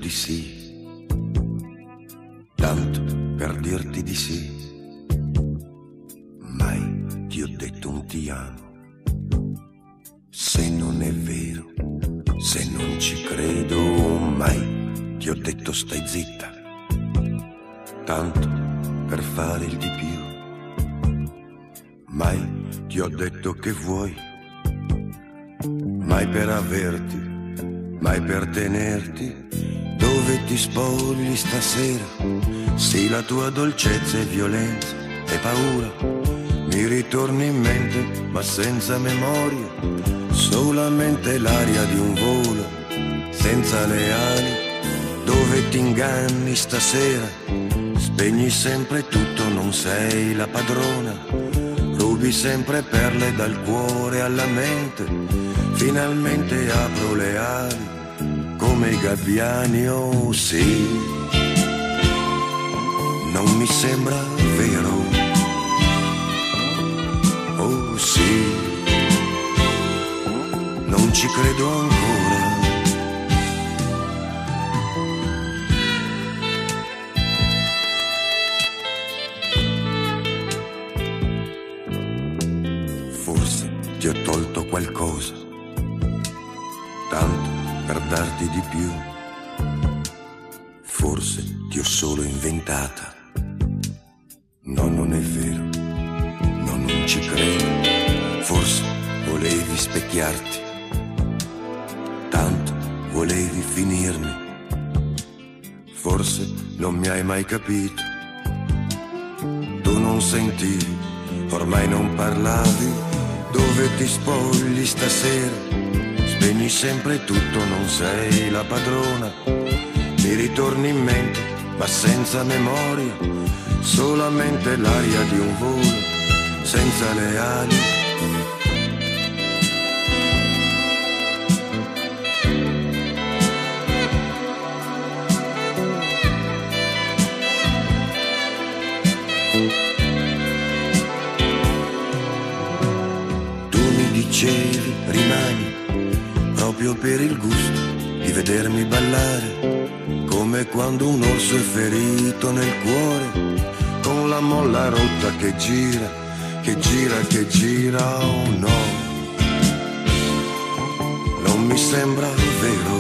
di sì, tanto per dirti di sì. Mai ti ho detto un ti amo. Se non è vero, se non ci credo, mai ti ho detto stai zitta, tanto per fare il di più. Mai ti ho detto che vuoi, mai per averti, mai per tenerti. Dove ti spogli stasera? Sì, la tua dolcezza e violenza e paura mi ritorni in mente, ma senza memoria, solamente l'aria di un volo, senza le ali. Dove ti inganni stasera? Spegni sempre tutto, non sei la padrona, rubi sempre perle dal cuore alla mente. Finalmente apro le ali come i gabbiani, oh sì. Non mi sembra vero, oh sì. Non ci credo ancora. Forse ti ho tolto qualcosa, tanto per darti di più. Forse ti ho solo inventata. No, non è vero, no, non ci credo. Forse volevi specchiarti, tanto volevi finirmi. Forse non mi hai mai capito. Tu non sentivi, ormai non parlavi. Dove ti spogli stasera? Spegni sempre tutto, non sei la padrona. Mi ritorni in mente, ma senza memoria, solamente l'aria di un volo, senza le ali. Tu mi dicevi rimani, proprio per il gusto di vedermi ballare, come quando un orso è ferito nel cuore, con la molla rotta che gira, che gira, che gira, oh no. Non mi sembra vero,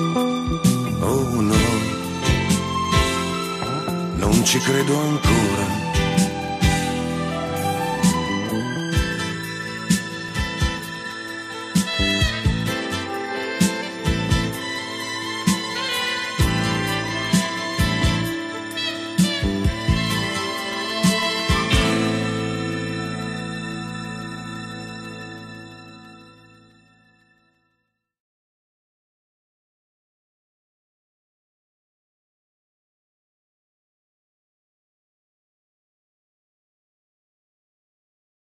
oh no. Non ci credo ancora.